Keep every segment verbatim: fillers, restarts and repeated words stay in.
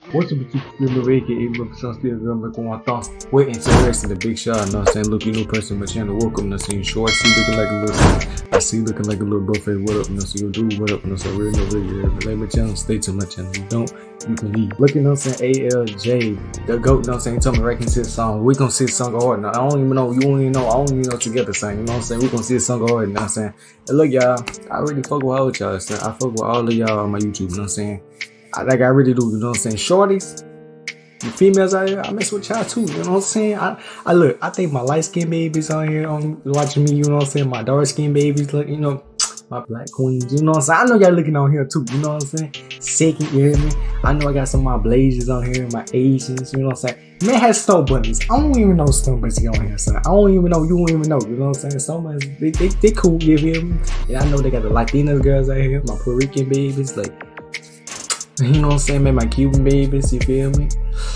What's up with you people making it look so still going com a thought? Wait until the rest of the big shot, you know what I'm saying? Look, you new person in my channel, welcome, you know what I'm saying? Short, I see looking like a little son. I see looking like a little buffet, what up, you know, so you do what up, you know, so real no video. Like my channel, stay to my channel. You don't, you can leave. Look, you know what I'm saying? A L J, the GOAT, you know what I'm saying? Tell me right can see the song. We gonna see the song go hard. Now, I don't even know, you don't even know, I don't even know together saying, you know what I'm saying? We gonna see the song go hard, you know what I'm saying? And look, y'all, I really fuck with all of y'all, so I fuck with all of y'all on my YouTube, you know what I'm saying? I, like I really do, you know what I'm saying? Shorties, the females out here, I mess with y'all too, you know what I'm saying? I, I look, I think my light skinned babies on here on watching me, you know what I'm saying? My dark skinned babies, look, you know, my black queens, you know what I'm saying? I know y'all looking on here too, you know what I'm saying? Second, you hear me? I know I got some of my blazers on here, my Asians, you know what I'm saying? Man has stone bunnies. I don't even know stone bunnies on here, son. I don't even know, you don't even know, you know what I'm saying? Stone bunnies, they, they, they cool, you hear me? And I know they got the Latinas girls out here, my Puerto Rican babies, like, you know what I'm saying, man, my Cuban babies, you feel me?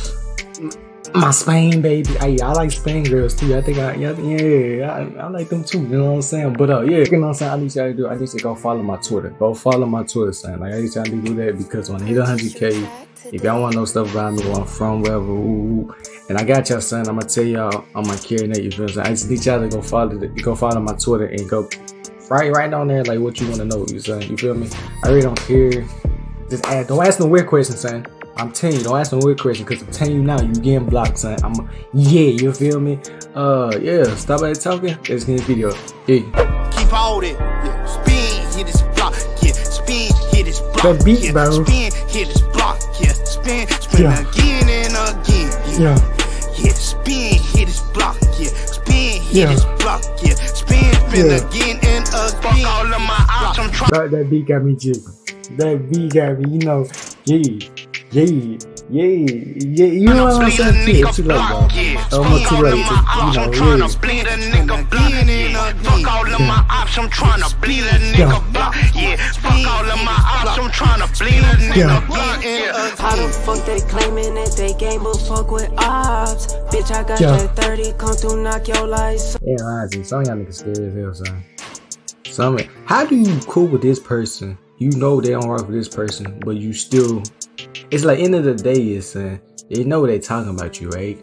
My Spain baby, I, I like Spain girls too. I think I, yeah, yeah, I, I like them too. You know what I'm saying? But uh, yeah, you know what I'm saying? I need y'all to do. I need you to go follow my Twitter. Go follow my Twitter, son. Like I need y'all to do that because when I hit one hundred K, if y'all want to know stuff about me, where I'm from, wherever, ooh, ooh, and I got y'all, son. I'm gonna tell y'all on my carrying that. You feel me? I just need y'all to go follow the, go follow my Twitter and go right, right down there, like what you want to know. You saying? You feel me? I really don't care. Just ask, don't ask no weird questions, son. I'm telling you, don't ask no weird question, because I'm telling you now, you getting blocked, son. I'm, yeah, you feel me? Uh, yeah, stop at talking. Let's get the video. Yeah. Keep holding. Yeah. Spin, hit this block. Yeah. Spin, hit this block. That beat, yeah. bro. Spin, hit this block. Yeah. Spin, spin yeah. again and again. Yeah. Yeah. yeah. Spin, hit this block. Yeah. Spin, hit yeah. this block. Yeah. Spin, spin yeah. again and again. Fuck all of my ops. I'm trying. That, that beat got me jigging. That beat got me, you know, yeah. Yeah, yeah, yeah, you know what I'm saying? Yeah, too late, bro. I'm too late, you know, yeah. Bleed a nigga block. Fuck all of my ops, I'm tryna bleed a nigga block. Yeah, fuck all of my ops, I'm tryna bleed a nigga block. How the fuck they claiming that they game but fuck with ops? Bitch, I got that thirty, come through, knock your lights. Yeah, honestly, some of y'all niggas scared as hell, son. Some, how do you cool with this person? You know they don't work for this person, but you still. It's like end of the day is uh, they know they talking about you, right?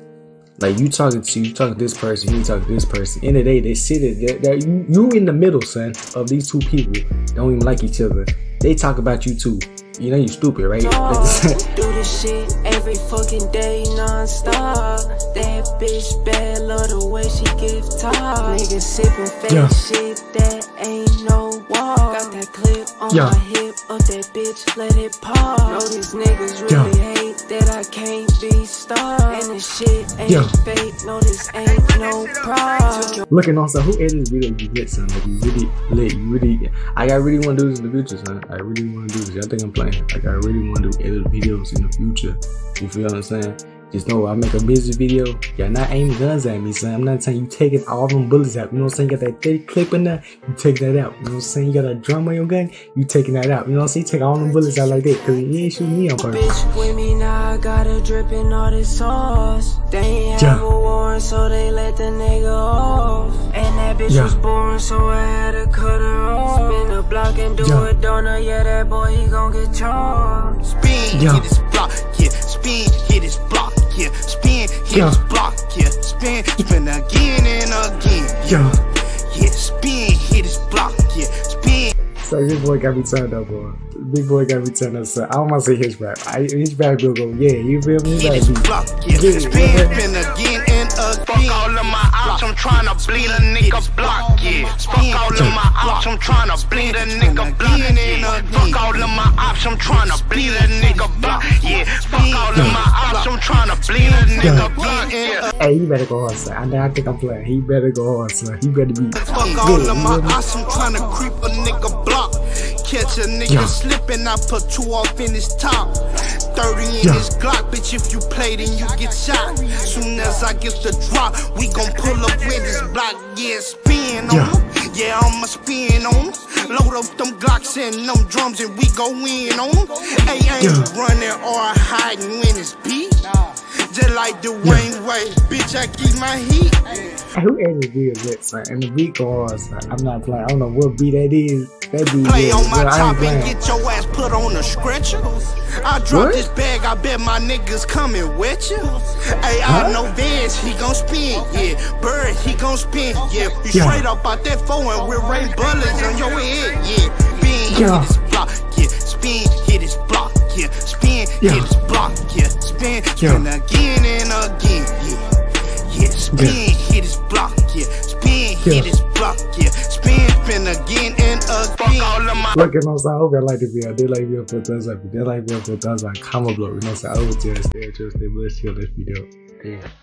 Like you talking to you talking to this person, you talking to this person. End of the day, they sit there, they're, you you in the middle, son, of these two people don't even like each other. They talk about you too. You know you stupid, right? Oh, do this shit every fucking day non-stop. That bitch bad, love the way she give top. Niggas sipping fake yeah. shit that ain't no walk. Got that clip on yeah. my hip of that bitch, let it pop. Know these niggas really yeah. hate that I can't be stopped. And this shit ain't yeah. fake, no this ain't no prop. Looking on, so who edited this video you lit, son? Like you really lit, you really. I I really want to do this in the future, son. I really want to do this. I think I'm playing. Like I really want to edit videos in the future. You feel what I'm saying? Just know I make a music video. Y'all not aiming guns at me, son. I'm not saying you taking all them bullets out. You know what I'm saying? You got that thirty clip in there, you take that out. You know what I'm saying? You got a drum on your gun, you taking that out. You know what I'm saying? You take all them bullets out like that, cause you ain't shooting me on purpose. Bitch with me now, I got her dripping all this sauce. They ain't have yeah. a warrant, so they let the nigga off. And that bitch yeah. was born, so I had to cut her off. Spin the block and do yeah. a donut, yeah, that boy he gon' get charged. Spin, yeah. hit his block, yeah. Spin, hit his block. Yeah, spin, hit yeah. his block, yeah, spin, spin again and again, yeah, yeah, spin, hit his block, yeah, spin. So this boy got me turned up, boy. Big boy got me turned up, so I don't want to say his rap. I, his rap will go, yeah, you feel me? Hit his block, yeah, yeah. spin, spin again and again. Fuck all of my ops, I'm tryna bleed a nigga block, yeah. Fuck all of my ops, I'm tryna bleed a nigga block, yeah. Fuck all of my ops, I'm tryna bleed a nigga block, yeah. Fuck all of my ops, I'm tryna bleed a nigga block, yeah. Hey, he better go hard, son. I, I think I'm playing. He better go hard, son. He better be. Fuck all of my ops, I'm tryna creep a nigga block. Catch a nigga yeah. slipping, I put two off in his top. thirty in yeah. his Glock, bitch, if you play then you get shot. Soon as I get the drop, we gon' pull up with this block. Yeah, spin on yeah. him. Yeah, I'ma spin on him. Load up them Glocks and them drums and we go in on him. Hey, I ain't yeah. running or hiding when it's beat. Just like the Wayne yeah. Way, bitch, I keep my heat. Who edited this that, son? And the beat go hard, son. I'm not playing. I don't know what beat that is. That beat Play is. on my But I top ain't playing. and get your ass put on a stretcher. I drop What? this bag, I bet my niggas coming with you. Hey, Huh? I know Vance, he gon' spin, yeah. Bird, he gon' spin, yeah. You Yeah. straight up out that phone and we're rain bullets on your head, yeah. Spin, Yeah. hit his block, yeah. Spin, hit his block, yeah. Spin, Yeah. hit his block, yeah. Spin, Yeah. spin again and again, yeah. Yeah, spin, Yeah. hit his block, yeah. Spin, Yeah. hit his block, yeah. Spin, spin again and again. Fuck all of my Look, you know what I'm saying? I hope y'all like the video. I did like the video for a thumbs up. If you did like the video for a thumbs up, comment below. You know what I'm saying? I would just stay just stay blessed till this video. Yeah.